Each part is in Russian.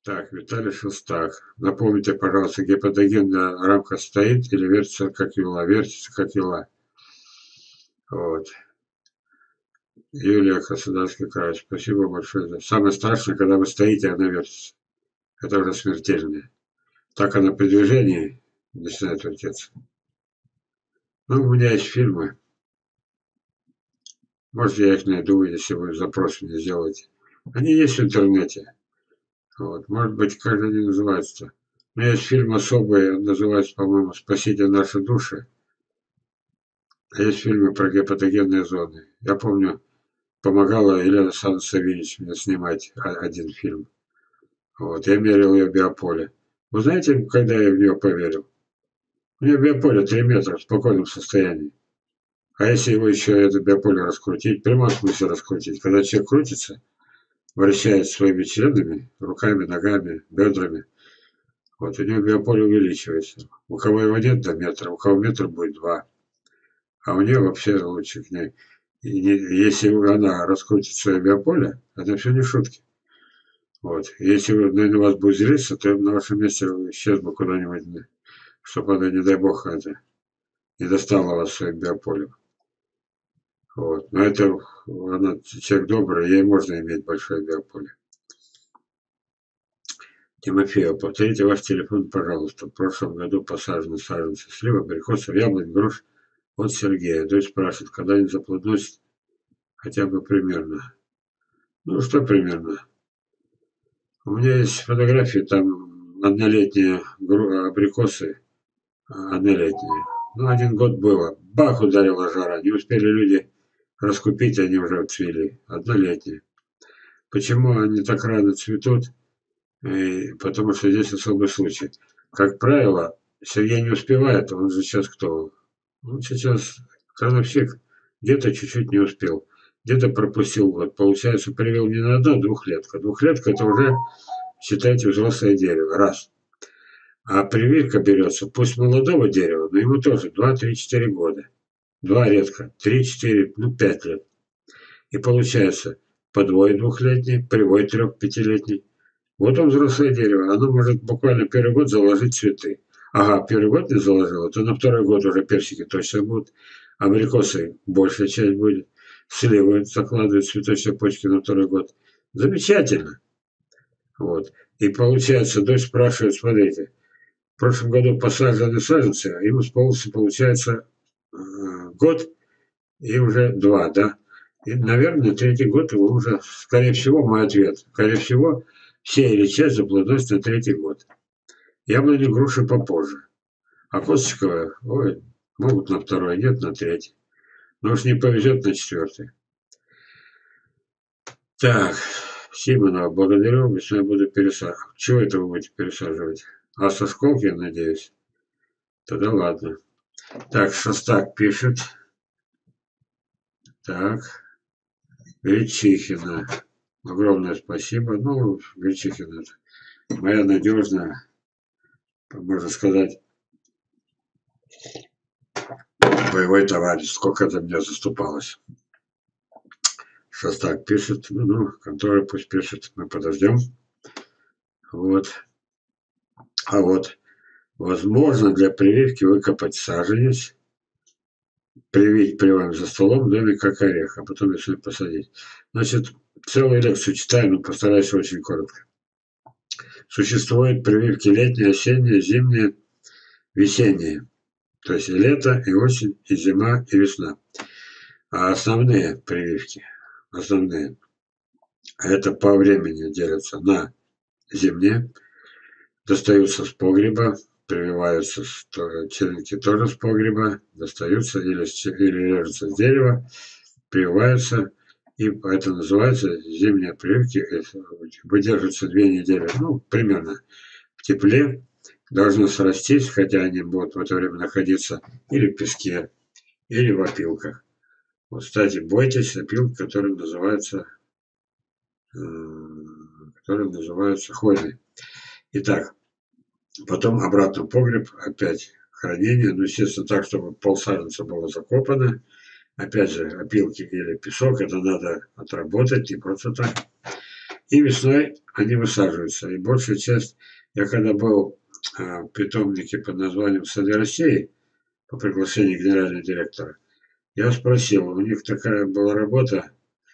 Так, Виталий Шестак. Напомните, пожалуйста, гипотагенная рамка стоит или вертится как юла? Вертится как юла. Вот. Юлия, Краснодарский край. Спасибо большое. Самое страшное, когда вы стоите, она вертится. Это уже смертельно. Так она при движении начинает вертеться. Ну, у меня есть фильмы. Может, я их найду, если вы запрос мне сделаете. Они есть в интернете. Вот. Может быть, как же они называются-то? У меня есть фильм особый, он называется, по-моему, «Спасите наши души». А есть фильмы про гепатогенные зоны. Я помню, помогала Елена Александровна Савельич мне снимать один фильм. Вот. Я мерил ее биополе. Вы знаете, когда я в нее поверил? У нее биополе 3 метра в спокойном состоянии. А если его еще, это биополе, раскрутить, в прямом смысле раскрутить, когда человек крутится, вращает своими членами, руками, ногами, бедрами, вот, у него биополе увеличивается. У кого его нет, до метра, у кого метр будет 2. А у нее вообще лучше к ней. И если она раскрутит свое биополе, это все не шутки. Вот. Если на вас будет злиться, то я бы на вашем месте исчез бы куда-нибудь, чтобы она, не дай бог, это не достала вас своим биополем. Вот. Но это она человек добрый, ей можно иметь большое биополе. Тимофеев, повторите ваш телефон, пожалуйста. В прошлом году посажены саженцы слива, абрикосов, яблонь, груш. Вот Сергея. Дочь спрашивает, когда они заплодоносят, хотя бы примерно. Ну, что примерно? У меня есть фотографии, там однолетние абрикосы, однолетние. Ну, 1 год было. Бах, ударила жара. Не успели люди раскупить, они уже цвели. Однолетние. Почему они так рано цветут? Потому что здесь особый случай. Как правило, Сергей не успевает, он же сейчас кто? Он сейчас крановщик, где-то чуть-чуть не успел, где-то пропустил год. Получается, привел не на одну, а двухлетка. Двухлетка это уже, считайте, взрослое дерево. Раз. А прививка берется, пусть молодого дерева, но ему тоже 2, 3, 4 года. 2 редко, 3, 4, ну 5 лет. И получается, подвой двухлетний, привой 3, 5-летний. Вот он взрослое дерево, оно может буквально первый год заложить цветы. Ага, первый год не заложило, то на второй год уже персики точно будут. Абрикосы большая часть будет. Сливы закладывают цветочные почки на второй год. Замечательно. Вот. И получается, дочь спрашивает, смотрите, в прошлом году посажены саженцы, а ему исполнился, получается, год и уже 2, да? И, наверное, третий год его уже, скорее всего, мой ответ, скорее всего, все или часть заплодоносит на третий год. Яблони, груши попозже. А косточковые, ой, могут на второй, нет, на третий. Но уж не повезет на четвертый. Так, Симонова, благодарю, весной буду пересаживать. Чего это вы будете пересаживать? А со школки, я надеюсь? Тогда ладно. Так, Шостак пишет. Так, Гречихина. Огромное спасибо. Ну, Гречихина, моя надежная, можно сказать, боевой товарищ. Сколько за меня заступалась. Шостак пишет. Ну, контора пусть пишет. Мы подождем. Вот. А вот, возможно, для прививки выкопать саженец, привить привалом за столом в доме как орех, а потом весной посадить. Значит, целую лекцию читаю, но постараюсь очень коротко. Существуют прививки летние, осенние, зимние, весенние. То есть и лето, и осень, и зима, и весна. А основные прививки, основные, это по времени делятся на зимние, достаются с погреба, прививаются черенки тоже с погреба, достаются или режутся с дерева, прививаются, и это называется зимние прививки, выдерживаются 2 недели, ну, примерно в тепле, должны срастись, хотя они будут в это время находиться или в песке, или в опилках. Вот, кстати, бойтесь опилок, которые называются хвойной. Итак, потом обратно в погреб, опять хранение, ну, естественно, так, чтобы полсаженца было закопано. Опять же, опилки или песок, это надо отработать, не просто так. И весной они высаживаются. И большая часть, я когда был в питомнике под названием «Сады России» по приглашению генерального директора, я спросил, у них такая была работа,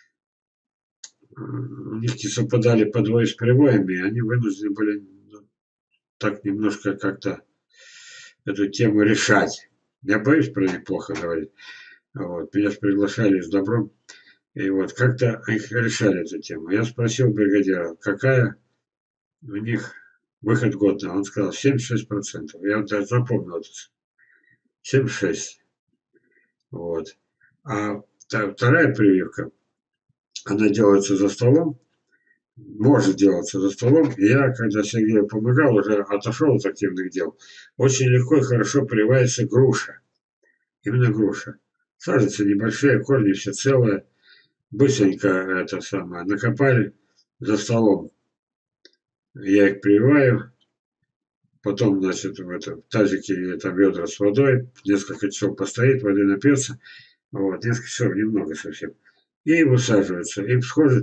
у них не совпадали подвои с привоями, и они вынуждены были так немножко как-то эту тему решать. Я боюсь про них плохо говорить. Вот. Меня же приглашали с добром. И вот как-то их решали эту тему. Я спросил бригадира, какая у них выход годный. Он сказал 76%. Я вот даже запомнил это. 76. Вот. А вторая прививка, она делается за столом, может делаться за столом. И я, когда Сергею помогал, уже отошел от активных дел, очень легко и хорошо прививается груша. Именно груша. Саженцы небольшие, корни все целые. Быстренько это самое накопали за столом. Я их прививаю. Потом, значит, в тазике там ведра с водой. Несколько часов постоит, воды напьется. Вот, несколько часов, немного совсем. И высаживается. И схожесть,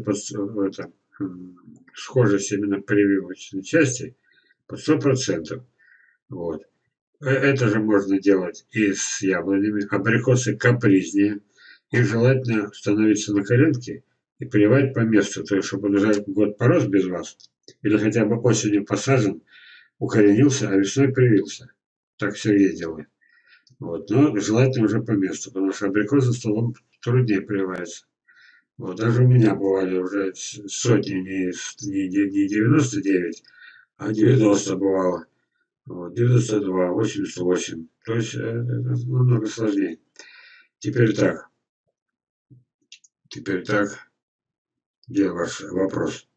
схожесть именно прививочной части под 100%. Вот. Это же можно делать и с яблонями. Абрикосы капризнее. Их желательно становиться на коленке и прививать по месту. То есть, чтобы он уже год порос без вас. Или хотя бы осенью посажен, укоренился, а весной привился. Так Сергей делает. Вот. Но желательно уже по месту, потому что абрикос за столом труднее прививается. Вот. Даже у меня бывали уже сотни, не 99, а 90 бывало. Вот. 92, 88. То есть это намного сложнее. Теперь так. Теперь так. Где ваш вопрос?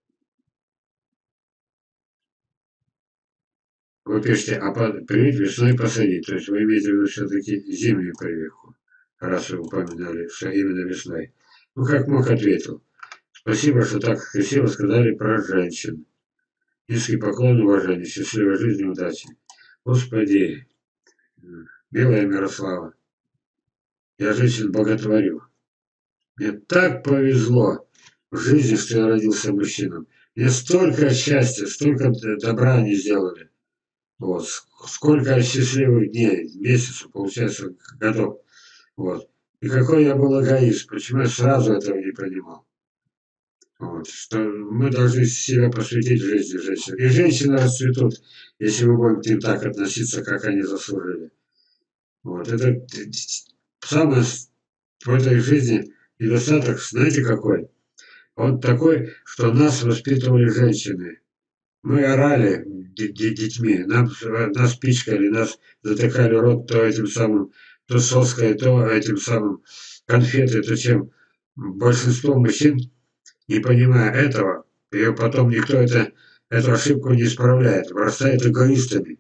Вы пишете, привить весной посадить. То есть вы имеете в виду все-таки зимнюю прививку, раз вы упоминали, что именно весной. Ну, как мог, ответил. Спасибо, что так красиво сказали про женщин. Низкий поклон, уважение, счастливой жизни, удачи. Господи, милая Мирослава, я женщин боготворю. Мне так повезло в жизни, что я родился мужчиной. Мне столько счастья, столько добра они сделали. Вот. Сколько счастливых дней, месяцев, получается, годов. Вот. И какой я был эгоист, почему я сразу этого не понимал. Вот. Что мы должны себя посвятить жизни женщин. И женщины расцветут, если мы будем к ним так относиться, как они заслужили. Вот. Это самое в этой жизни недостаток, знаете какой? Он такой, что нас воспитывали женщины. Мы орали детьми, нас пичкали, нас затыкали рот то этим самым, то соской, то этим самым конфеты, то чем. Большинство мужчин, не понимая этого, и потом никто эту ошибку не исправляет, вырастают эгоистами.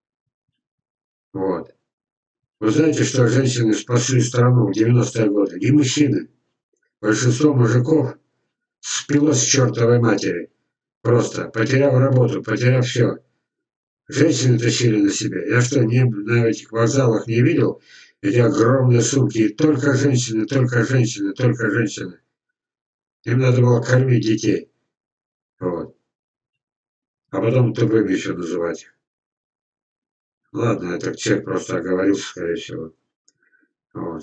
Вот. Вы знаете, что женщины спасли страну в 90-е годы? Не мужчины. Большинство мужиков спилось с чертовой матери. Просто потеряв работу, потеряв все. Женщины тащили на себе. Я что, на этих вокзалах не видел эти огромные сумки? И только женщины, только женщины, только женщины. Им надо было кормить детей. Вот. А потом тупыми еще называть. Ладно, этот человек просто оговорился, скорее всего. Вот.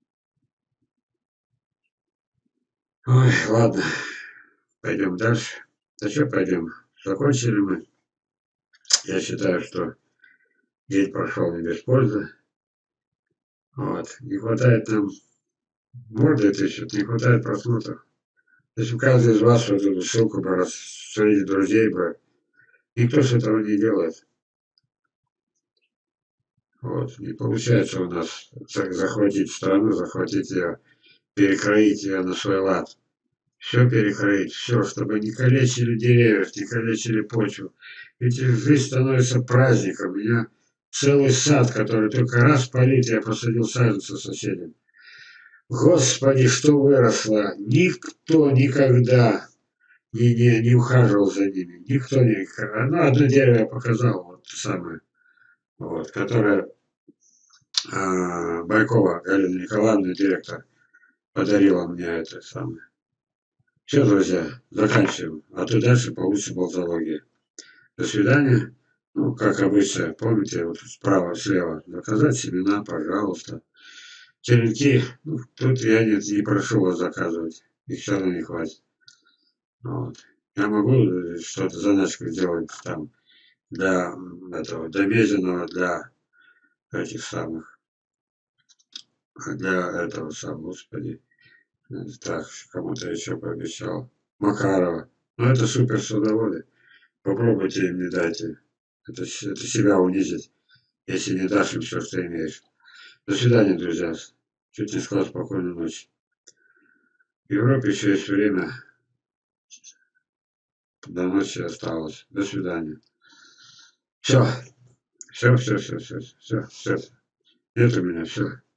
Ой, ладно. Пойдем дальше. Да что пойдем? Закончили мы. Я считаю, что день прошел не без пользы. Вот. Не хватает нам морды тысячи, не хватает просмотров. Если каждый из вас вот эту ссылку бы среди друзей бы, никто с этого не делает. Вот. Не получается у нас захватить страну, захватить ее, перекроить ее на свой лад. Все перекроить, все, чтобы не калечили деревьев, не калечили почву. Ведь жизнь становится праздником. У меня целый сад, который только раз полит, я посадил саженцы соседям. Господи, что выросло! Никто никогда не ухаживал за ними. Никто не... Ну, одно дерево я показал, вот самое, вот, которое Байкова Галина Николаевна, директор, подарила мне это самое. Все, друзья, заканчиваем. А то дальше получится болтология. До свидания. Ну, как обычно, помните, вот справа, слева заказать семена, пожалуйста. Черенки, ну, тут я не прошу вас заказывать. Их все равно не хватит. Вот. Я могу что-то заначку сделать там для этого, для Безиного, для этих самых, для этого самого, господи. Так, кому-то еще пообещал. Макарова. Ну, это супер садоводы. Попробуйте им не дайте. Это себя унизить, если не дашь им все, что имеешь. До свидания, друзья. Чуть не сказал спокойной ночи. В Европе еще есть время. До ночи осталось. До свидания. Все, все. Нет у меня, все.